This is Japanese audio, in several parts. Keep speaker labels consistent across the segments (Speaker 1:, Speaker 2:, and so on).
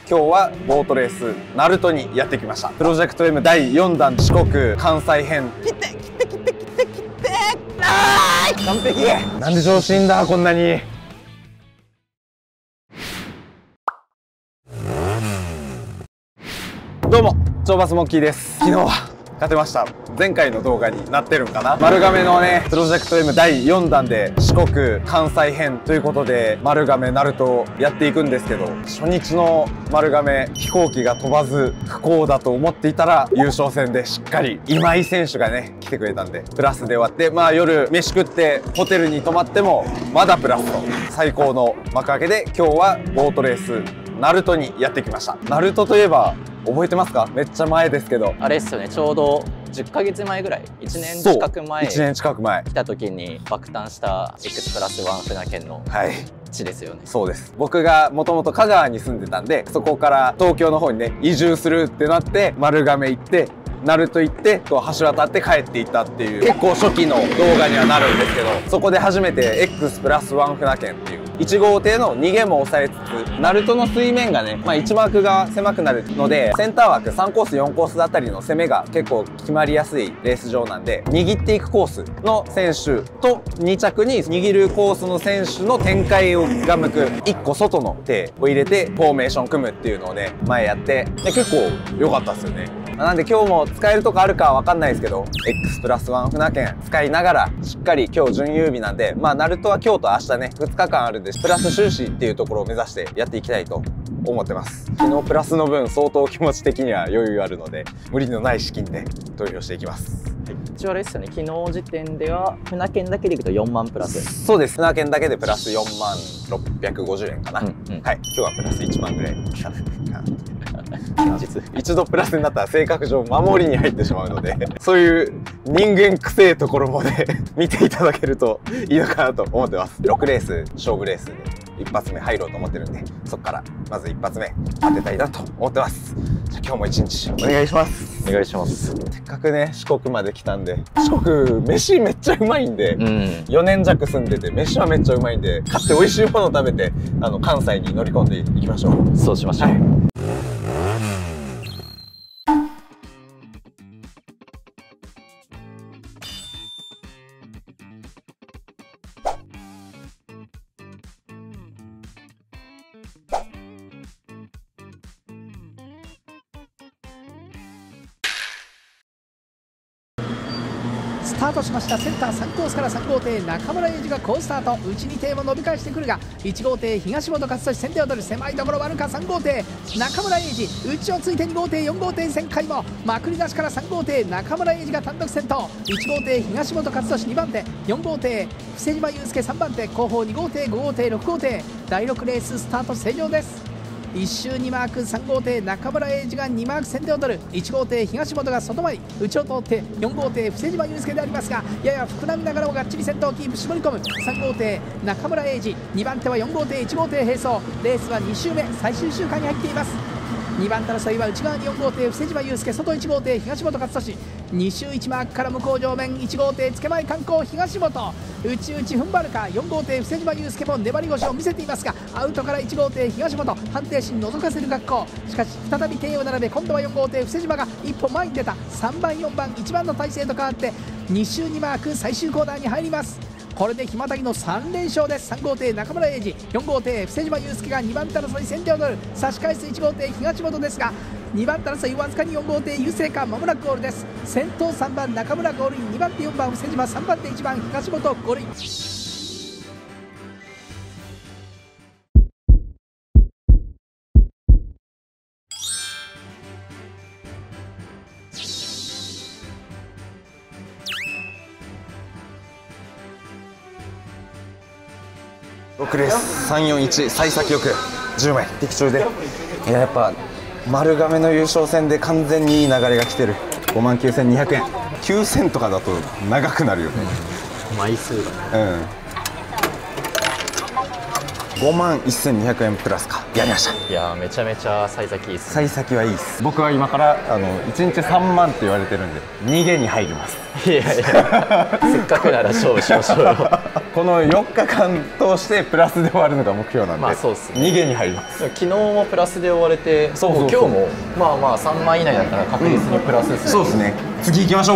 Speaker 1: 今日はボートレースナルトにやってきました。プロジェクト M 第4弾四国関西編。来て完璧。なんで調子いいんだこんなに。どうも超バスモッキーです。昨日は勝てました。前回の動画になってるんかな。丸亀のねプロジェクト M 第4弾で四国関西編ということで丸亀ナルトをやっていくんですけど、初日の丸亀飛行機が飛ばず不幸だと思っていたら優勝戦でしっかり今井選手がね来てくれたんでプラスで終わって、まあ夜飯食ってホテルに泊まってもまだプラスと最高の幕開けで、今日はボートレースナルトにやってきました。ナルトといえば覚えてますか？めっちゃ前ですけど、
Speaker 2: あれですよね、ちょうど10ヶ月前ぐらい、1年近く前、
Speaker 1: 1年近く前
Speaker 2: 来た時に爆誕した X+1 船券の地ですよね。
Speaker 1: そうです。僕がもともと香川に住んでたんで、そこから東京の方にね移住するってなって丸亀行ってナルト行ってこう橋渡って帰っていったっていう結構初期の動画にはなるんですけど、そこで初めて X+1 船券っていう1号艇の逃げも抑えつつ、ナルトの水面がね、1マークが狭くなるのでセンター枠3コース4コースあたりの攻めが結構決まりやすいレース場なんで、握っていくコースの選手と2着に握るコースの選手の展開が向く1個外の艇を入れてフォーメーション組むっていうのをね前やって、で結構良かったですよね。なんで今日も使えるとこあるかは分かんないですけど X+1 船券使いながらしっかり今日準優日なんで、ナルトは今日と明日ね2日間あるんでプラス収支っていうところを目指してやっていきたいと思ってます。昨日プラスの分相当気持ち的には余裕あるので無理のない資金で投票していきます。
Speaker 2: 一応あれですよね、昨日時点では船券だけでいくと4万プラス。
Speaker 1: そうです。船券だけでプラス4万650円かな、はい。今日はプラス1万ぐらい一度プラスになったら性格上守りに入ってしまうのでそういう人間くせえところもね見ていただけるといいのかなと思ってます。6レース勝負レースで一発目入ろうと思ってるんで、そこからまず一発目当てたいなと思ってます。じゃあ今日も一日お願いします。
Speaker 2: お願いします。
Speaker 1: せっかくね四国まで来たんで、四国飯めっちゃうまいんで、4年弱住んでて飯はめっちゃうまいんで、買って美味しいもの食べて関西に乗り込んでいきましょう。
Speaker 2: そうしましょう。
Speaker 3: スタートしました。センター3コースから3号艇中村英二が好スタート、内2艇も伸び返してくるが1号艇東本勝利先手を取る。狭いところ割るか3号艇中村英二、内をついて2号艇4号艇旋回もまくり出しから3号艇中村英二が単独先頭、1号艇東本勝利2番手、4号艇布施島祐介3番手、後方2号艇5号艇6号艇、第6レーススタート正常です。1周2マーク3号艇中村英二が2マーク先手を取る。1号艇東本が外回り内を通って4号艇布施島祐介でありますが、やや膨らみながらもがっちり先頭をキープ絞り込む3号艇中村英二、2番手は4号艇1号艇並走。レースは2周目最終周回に入っています。2番手争いは内側に4号艇布施島祐介、外1号艇東本勝利、2周1マークから向こう上面1号艇つけ前観光東本、内踏ん張るか4号艇布施島祐介も粘り腰を見せていますが、アウトから1号艇東本判定心覗かせる格好。しかし再び艇を並べ今度は4号艇布施島が一歩前に出た。3番4番1番の体勢と変わって2周2マーク最終コーナーに入ります。これでひまたぎの3連勝です。3号艇中村英二、4号艇布施島祐介が2番手争い先手を取る。差し返す1号艇東本ですが2番手争いわずかに4号艇優勢か、まもなくゴールです。先頭3番中村ゴールイン、2番手4番布施島、3番手1番東本ゴールイン。
Speaker 1: 6レース341幸先よく10枚的中で、いややっぱ丸亀の優勝戦で完全にいい流れが来てる。59,200円、9000とかだと長くなるよね、
Speaker 2: 枚数が
Speaker 1: ね。51,200円プラスか。やりました。
Speaker 2: いやめちゃめちゃ幸先いいっすね。
Speaker 1: 幸先はいいっす。僕は今から1日3万って言われてるんで逃げに入ります。
Speaker 2: いやいやせっかくなら勝負しましょうよ
Speaker 1: この4日間通してプラスで終わるのが目標なんで、
Speaker 2: まあそうっすね、
Speaker 1: 逃げに入ります。
Speaker 2: 昨日もプラスで終われて、今日もまあまあ3万以内だったら確実にプラスですね。
Speaker 1: そうですね。次行きましょう。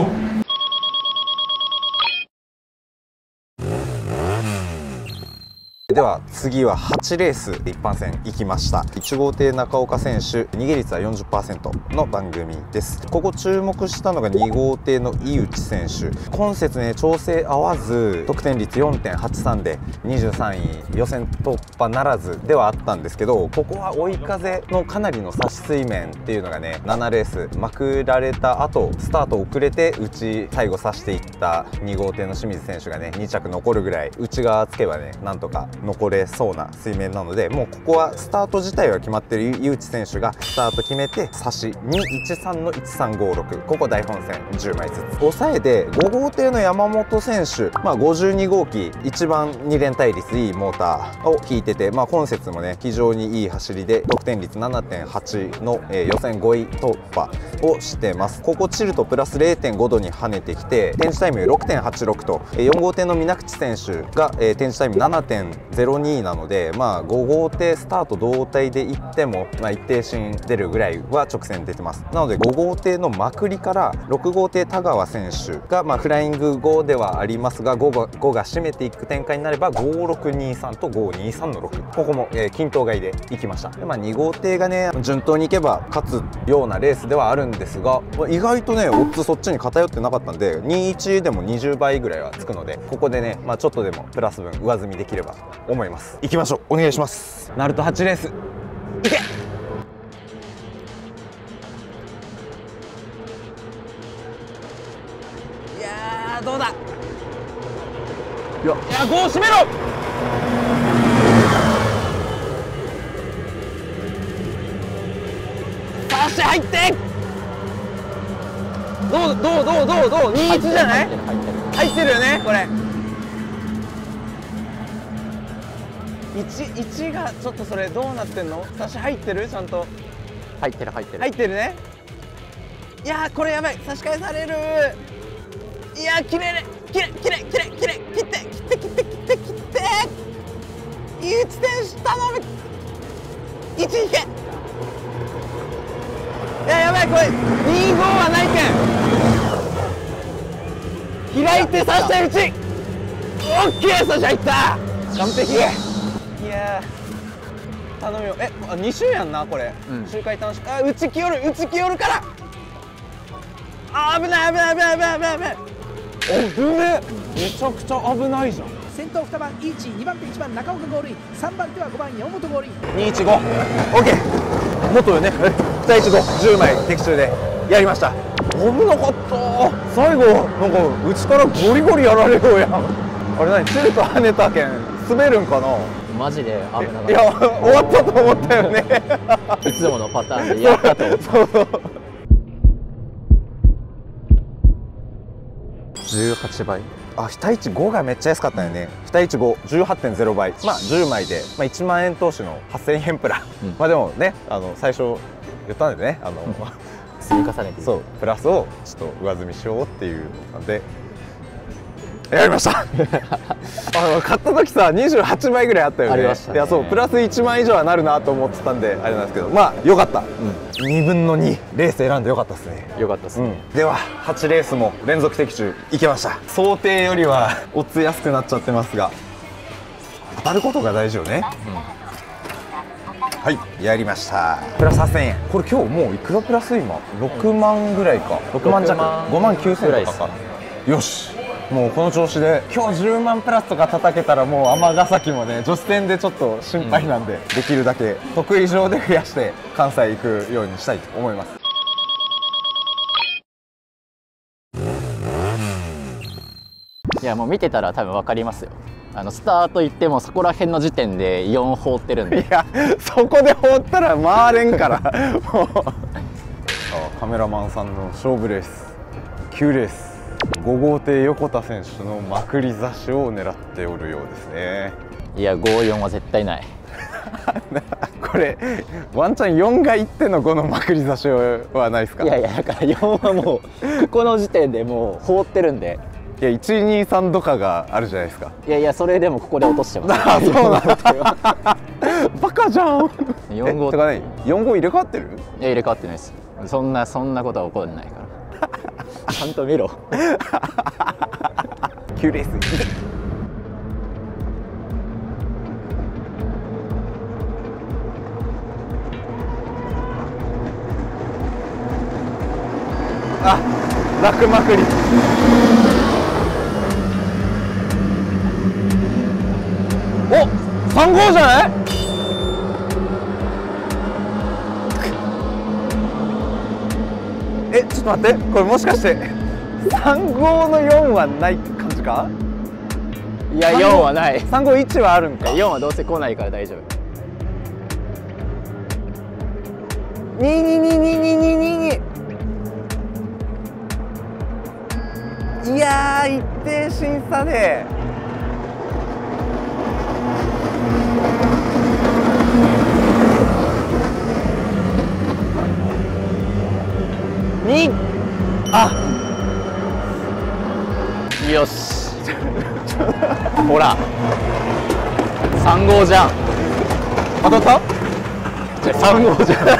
Speaker 1: では次は8レース一般戦行きました。1号艇中岡選手、逃げ率は 40% の番組です。ここ注目したのが2号艇の井内選手。今節ね、調整合わず得点率 4.83 で23位、予選突破ならずではあったんですけど、ここは追い風のかなりの差し水面っていうのがね、7レースまくられた後スタート遅れて最後差していった2号艇の清水選手がね、2着残るぐらい内側つけばね、なんとか残れそうな水面なので、もうここはスタート自体は決まっている井内選手がスタート決めて差し213の1356、ここ大本戦10枚ずつ抑えて、5号艇の山本選手、52号機一番2連対率いいモーターを引いてて、今節もね非常にいい走りで得点率 7.8 の、予選5位突破をしてます。ここチルとプラス 0.5 度に跳ねてきて、展示タイム 6.86 と4号艇の水口選手が、展示タイム 7.02 なので、5号艇スタート同体でいっても、一定進出るぐらいは直線出てます。なので5号艇のまくりから6号艇田川選手が、フライング5ではありますが、5が締めていく展開になれば5623と523の6、ここも、均等買いでいきました。で、2号艇がね順当にいけば勝つようなレースではあるんですが、意外とねオッズそっちに偏ってなかったんで、21でも20倍ぐらいはつくので、ここでね、ちょっとでもプラス分上積みできればと思います。行きましょう。お願いします。ナルト8レースいけ。いやーどうだ。いや5を締めろ。差し入って。どう21じゃない？入ってるよねこれ。1がちょっとそれどうなってんの？差し入ってる？ちゃんと
Speaker 2: 入ってる
Speaker 1: ね。いやーこれやばい、差し返される。いやー切れ切って井内選手頼む。1いけ。いややばい、これ25はないけん。開いて差して打ち。オッケー、差し入った。完璧。いやー頼むよ。2周やんなこれ、周回短縮。打ちきよるから。危ない。危ねえ、めちゃくちゃ危ないじゃん。
Speaker 3: 先頭2番イーチ、2番手1番中岡ゴールイン、3番手は5番山本ゴールイン。
Speaker 1: 215 OK。もっとよね。215 10枚的中でやりました。危なかった。最後なんか内からゴリゴリやられようやん。あれ何、チルと跳ねたけん滑るんかな。
Speaker 2: マジで危なかった。
Speaker 1: いや終わったと思ったよね。
Speaker 2: いつものパターンでやったと思った。
Speaker 1: そう18倍。非対値5がめっちゃ安かったよね。非対値5 18.0 倍。10枚で、1万円投資の8000円プラン。でもね、最初言ったんでね、
Speaker 2: 積み重ねて、
Speaker 1: そうプラスをちょっと上積みしようっていうのでやりました。買った時さ28倍ぐらいあったよね。
Speaker 2: ありましたね。
Speaker 1: いやそう、プラス1万以上はなるなと思ってたんであれなんですけど、よかった、2分の2レース選んでよかったですね。
Speaker 2: よかったですね。
Speaker 1: では8レースも連続的中いけました。想定よりはオッズ安くなっちゃってますが、当たることが大事よね。はい、やりました。プラス8000円。これ今日もういくらプラス？今6万ぐらいか。6万弱、5万9000円とかか。よし、もうこの調子で今日10万プラスとか叩けたら、もう尼崎もね女子戦でちょっと心配なんで、できるだけ得意上で増やして関西行くようにしたいと思います。
Speaker 2: いやもう見てたら多分分かりますよ。スタート行ってもそこら辺の時点で4放ってるんで。
Speaker 1: いやそこで放ったら回れんからもうカメラマンさんの勝負レース9レース、5号艇横田選手のまくり差しを狙っておるようですね。
Speaker 2: いや54は絶対ない。
Speaker 1: これワンチャン4がいっての5のまくり差しはないですか？
Speaker 2: いやだから4はもうここの時点でもう放ってるんで。
Speaker 1: いや123とかがあるじゃないですか。
Speaker 2: いやいや、それでもここで落としてます。
Speaker 1: あ、そうなんだ。バカじゃん。
Speaker 2: 4号
Speaker 1: とかね、4号入れ替わってる？
Speaker 2: いや入れ替わってないです。そんなことは起こらないからちゃんと見ろ。
Speaker 1: 9レース。あ、楽まくり。お、3号じゃない？え、ちょっと待って、これもしかして3号の4はない感じか？
Speaker 2: いや4はない。
Speaker 1: 3号1はあるんか。
Speaker 2: 4はどうせ来ないから大丈夫。
Speaker 1: 2222222。いやー、一定審査で2。あ、
Speaker 2: よし。ほら3号じゃん。
Speaker 1: 当たった？
Speaker 2: じゃ3号じゃん。だ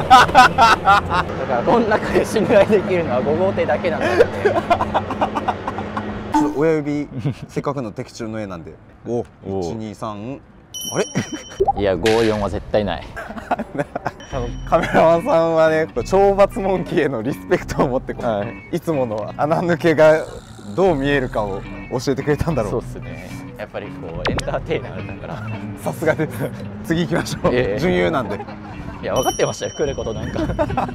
Speaker 2: からこの中で信頼できるのは5号艇だけなんだよね。
Speaker 1: ちょっと親指せっかくの的中の絵なんで。お、123。あれ？
Speaker 2: いや54は絶対ない。
Speaker 1: カメラマンさんはね、懲罰モンキーへのリスペクトを持っていつもの穴抜けがどう見えるかを教えてくれたんだろう。
Speaker 2: そうっすね。やっぱりこうエンターテイナーだから。
Speaker 1: さすがです。次行きましょう。準優なんで。
Speaker 2: いや分かってましたよ、来ることなんか。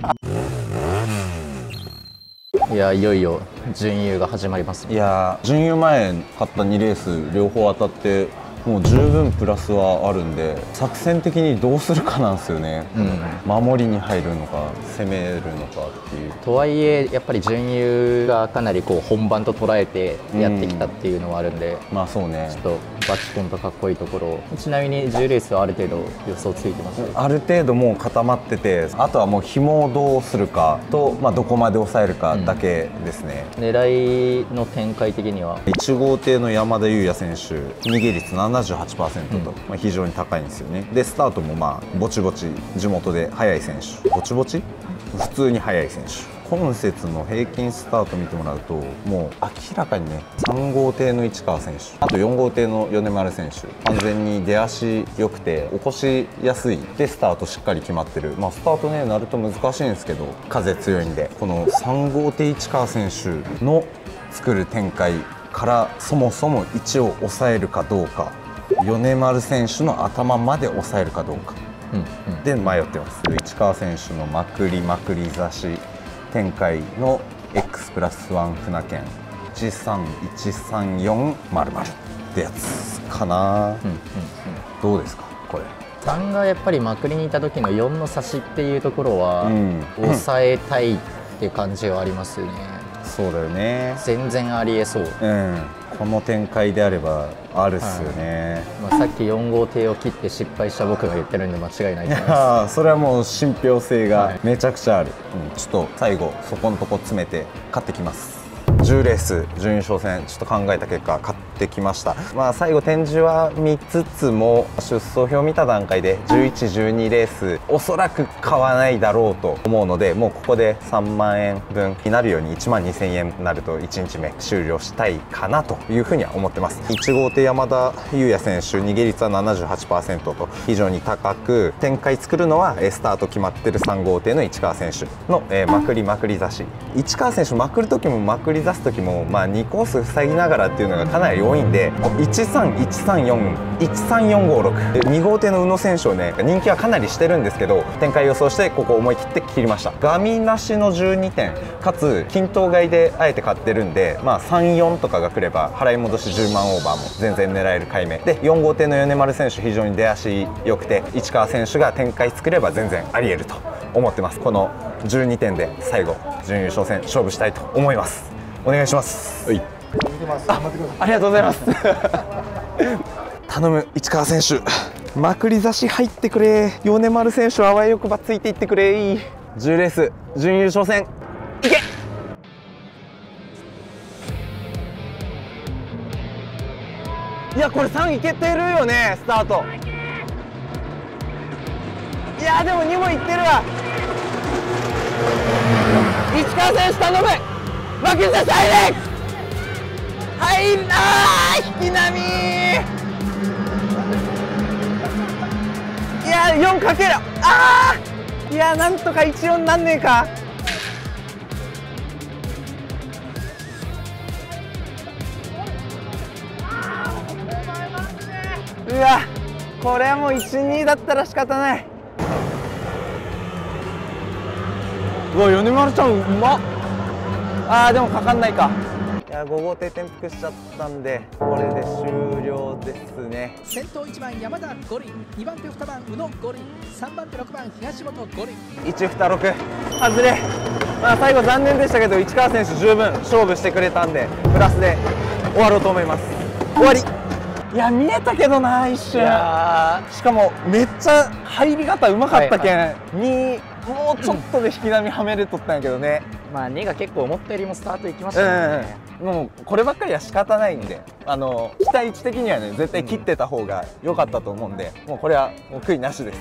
Speaker 2: いやいよいよ準優が始まります。
Speaker 1: いや準優前買った2レース両方当たってもう十分プラスはあるんで、作戦的にどうするかなんですよね。守りに入るのか攻めるのかっていう。
Speaker 2: とはいえやっぱり準優がかなりこう本番と捉えてやってきたっていうのはあるんで、
Speaker 1: まあそうね、
Speaker 2: ちょっとバチコンとかっこいいところ。ちなみに10レースはある程度予想ついてます？
Speaker 1: ある程度もう固まってて、あとはもう紐をどうするかと、まあ、どこまで抑えるかだけですね。
Speaker 2: 狙いの展開的には
Speaker 1: 1号艇の山田裕也選手逃げ率 78% と、まあ、非常に高いんですよね。でスタートもまあぼちぼち地元で速い選手、ぼちぼち普通に速い選手。今節の平均スタート見てもらうともう明らかにね、3号艇の市川選手、あと4号艇の米丸選手、完全に出足良くて起こしやすいでスタートしっかり決まってる。まあスタートねなると難しいんですけど風強いんで、この3号艇市川選手の作る展開からそもそも1を抑えるかどうか、米丸選手の頭まで抑えるかどうかで迷ってます。市川選手のまくり差し展開の X+1 船券13134〇〇ってやつかな。どうですかこれ。
Speaker 2: 3がやっぱりまくりにいた時の4の差しっていうところは抑えたいって感じはありますよね。
Speaker 1: そうだよね。
Speaker 2: 全然ありえそう。
Speaker 1: この展開であればあるっすよね。
Speaker 2: まあさっき4号艇を切って失敗した僕が言ってるんで間違いないと思い
Speaker 1: ます。それはもう信憑性がめちゃくちゃある。ちょっと最後そこのとこ詰めて勝ってきます。10レース準優勝戦ちょっと考えた結果勝ってきました。まあ最後展示は見つつも出走表を見た段階で11、12レースおそらく買わないだろうと思うので、もうここで3万円分になるように1万2000円になると1日目終了したいかなというふうには思ってます。1号艇山田裕也選手逃げ率は 78% と非常に高く、展開作るのはスタート決まってる3号艇の市川選手のまくり差し。市川選手まくる時もまくり出す時もまあ2コース塞ぎながらっていうのがかなり多いんで、13134134562号艇の宇野選手をね人気はかなりしてるんですけど、展開予想してここ思い切って切りました。ガミなしの12点かつ均等買いであえて買ってるんで、まあ34とかが来れば払い戻し10万オーバーも全然狙える買い目で、4号艇の米丸選手非常に出足良くて市川選手が展開作れば全然あり得ると思ってます。この12点で最後準優勝戦勝負したいと思います。お願いします。ありがとうございます。頼む市川選手、まくり差し入ってくれ。米丸選手はあわよくばついていってくれ。10レース準優勝戦いけ。 いやこれ3いけてるよねスタート。いやでも2もいってるわ。市川選手頼む。負けてサイレン入んなー引き波。いや4かける。あーいやなんとか1-4なんねえか。うわこれはもう 1-2 だったら仕方ない。うわ米丸ちゃんうまっ。あーでもかかんないか。いや5号艇転覆しちゃったんでこれで終了ですね。
Speaker 3: 先頭1番山田五輪、2番手2番宇野五輪、3番手6番東本五輪。
Speaker 1: 1-2-6外れ。まあ最後残念でしたけど市川選手十分勝負してくれたんでプラスで終わろうと思います。終わり。いや見えたけどな一瞬。しかもめっちゃ入り方うまかったけん、2もうちょっとで引き波はめれとったんやけどね。
Speaker 2: まあ2が結構思ったよりもスタートいきましたね。
Speaker 1: もうこればっかりは仕方ないんで、期待値的にはね絶対切ってた方が良かったと思うんで、もうこれはもう悔いなしです。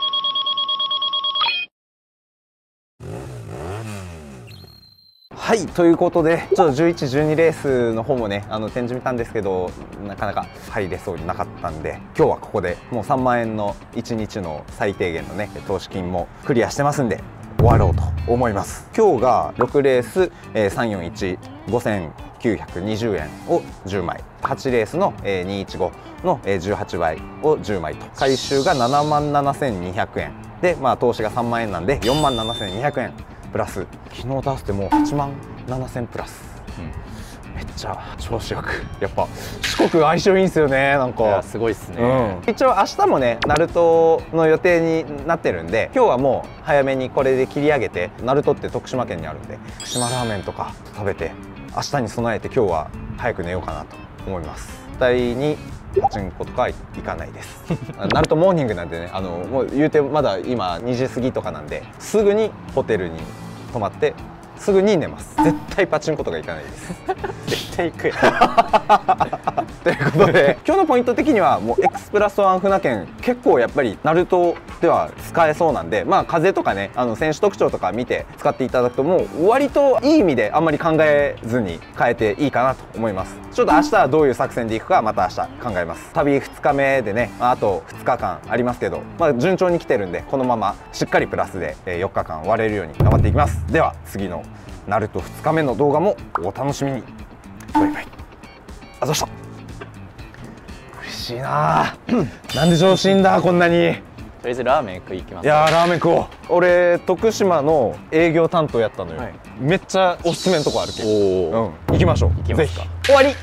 Speaker 1: はいということでちょっと11、12レースの方もね展示見たんですけどなかなか入れそうになかったんで、今日はここでもう3万円の1日の最低限のね投資金もクリアしてますんで終わろうと思います。今日が6レース、341、5920円を10枚、8レースの、215の、18倍を10枚と、回収が7万7200円で、まあ投資が3万円なんで4万7200円プラス、昨日出してもう8万7000プラス、めっちゃ調子よく、やっぱ四国相性いいんですよね。なんか
Speaker 2: すごいっすね。
Speaker 1: 一応明日もね鳴門の予定になってるんで、今日はもう早めにこれで切り上げて、鳴門って徳島県にあるんで福島ラーメンとか食べて明日に備えて今日は早く寝ようかなと思います。絶対にパチンコとか行かないです鳴門モーニングなんでね、もう言うてまだ今2時過ぎとかなんで、すぐにホテルに泊まってすぐに寝ます。絶対パチンコとか行かないです絶対行くよということで今日のポイント的にはもう X プラスワン船券結構やっぱり鳴門では使えそうなんで、まあ風とかね選手特徴とか見て使っていただくと、もう割といい意味であんまり考えずに変えていいかなと思います。ちょっと明日はどういう作戦でいくかまた明日考えます。旅2日目でね、あと2日間ありますけど、まあ順調に来てるんでこのまましっかりプラスで4日間割れるように頑張っていきます。では次の鳴門2日目の動画もお楽しみに。バイバイ。あざした。嬉しいななんで調子いいんだこんなに。
Speaker 2: とりあえずラーメン食い行きます。
Speaker 1: いやーラーメン食おう。俺徳島の営業担当やったのよ、めっちゃおすすめのとこあるけど、行きましょう。
Speaker 2: 行きますか。
Speaker 1: ぜひ終わり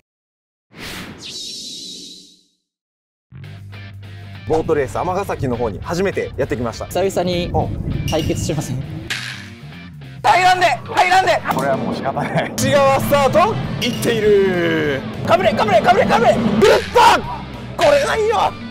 Speaker 1: ボートレース尼崎の方に初めてやってきました。
Speaker 2: 久々に対決しません？
Speaker 1: 入らんで入らんで、これはもう仕方ない。内側スタートいっている。かぶれかぶれかぶれかぶれ、ぐるっとこれないよ。